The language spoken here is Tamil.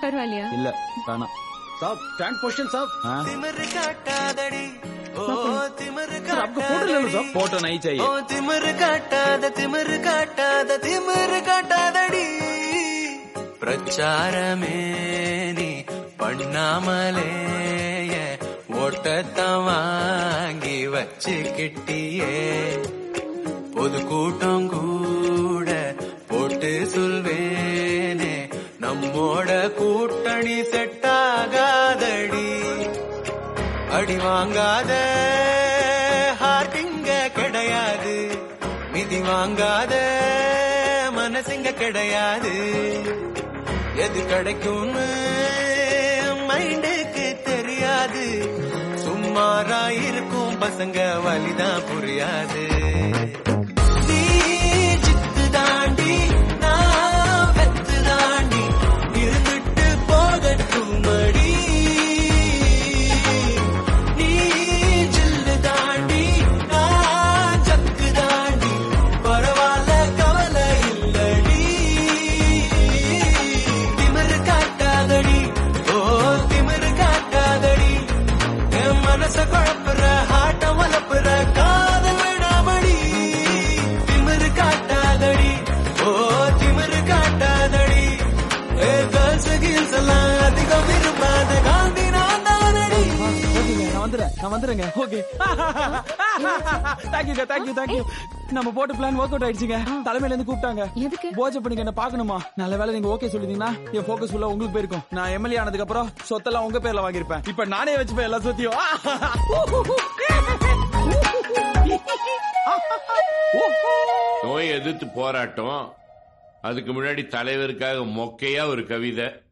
பரவாயில்லையா? இல்ல வேணாம் साहब स्टैंड पोजीशन साहब तिमर काटादड़ी ओ तिमर आपको फोटो ले लो साहब फोटो नहीं चाहिए ओ तिमर काटादड़ी பிரச்சாரமே நீ பண்ணாமலே ஓட்டத்தை வாங்கி வச்சுக்கிட்டியே பொது கூட்டம் கூட போட்டு சொல்வேனே நம்மோட கூட்டணி செட் ஆகாதடி அடி வாங்காத ஹார்டிங்க கிடையாது மிதி வாங்காத மனசுங்க கிடையாது எது கிடைக்கும்னு மைண்டுக்கு தெரியாது சும்மாரா இருக்கும் பசங்க வலிதான் புரியாது நீ ஜித்து தாண்டி நான் வெத்து தாண்டி இருந்துட்டு போகட்டும் மடி நீ ஜில்லு தாண்டி நான் ஜக்கு தாண்டி பரவாயில்ல கவலை இல்லடி திமிரு காட்டாதடி ஓ திமிரு காட்டாதடி என் மனச குழப்புற ஆட்டம் வளப்புற காதல் விடாமடி திமிரு காட்டாதடி ஓ திமிரு காட்டாதடி கேர்ள்ஸ் கீல்ஸ் எல்லாம் அதிகம் விரும்பாத காந்தி நான் தானடி. நான் வந்துடுறேங்க. Okay thank you. நம்ம போட்ட பிளான் ஒர்க் அவுட் ஆயிடுச்சுங்க. தலைமையில இருந்து கூப்பிட்டாங்க. எதுக்கு? போஜ பண்ணிக்க என்ன பாக்கணுமா? நல்ல வேலை நீங்க ஓகே சொல்லிட்டீங்கன்னா என் போக்கஸ் ஃபுல்லா உங்களுக்கு போயிருக்கும். நான் எம்எல்ஏ ஆனதுக்கு அப்புறம் சொத்தெல்லாம் உங்க பேர்ல வாங்கிருப்பேன். இப்ப நானே வச்சுப்பேன் எல்லா சொத்தையும். நோய் எதிர்த்து போராட்டம். அதுக்கு முன்னாடி தலைவருக்காக மொக்கையா ஒரு கவிதை.